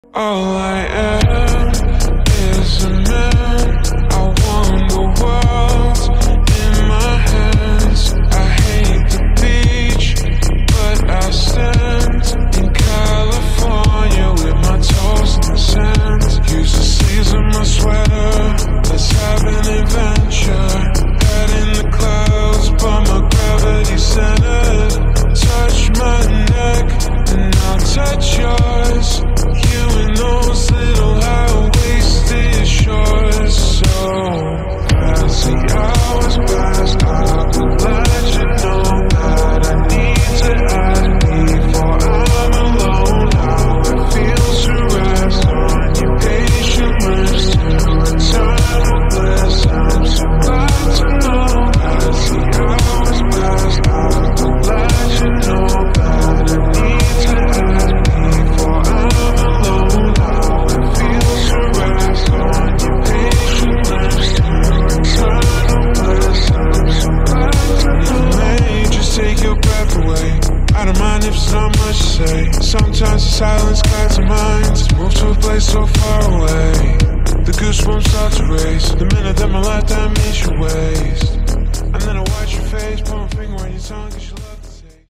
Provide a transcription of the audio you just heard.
All I am is a man. I want the world in my hands. I hate the beach, but I stand in California with my toes in the sand. Use the sleeves of my sweater. Let's have an adventure. Head in the clouds, but my gravity's centered. Touch my neck, and I'll touch yours. You and those little high-waisted shorts. So as the hours pass, I will let you know that I need to ask before I'm alone. How it feels to rest on your patient lips to eternal bliss. I'm so glad to know as the hours pass, I will let you know that I need to ask before I'm alone. How it feels to rest on your patient lips to eternal bliss. I'm so glad to know. It may just take your breath away. I don't mind if it's not much to say. Sometimes the silence guides our minds. Move to a place so far away. The goosebumps start to race the minute that my lifetime meets your waist. And then I watch your face, put my finger on your tongue, 'cause you love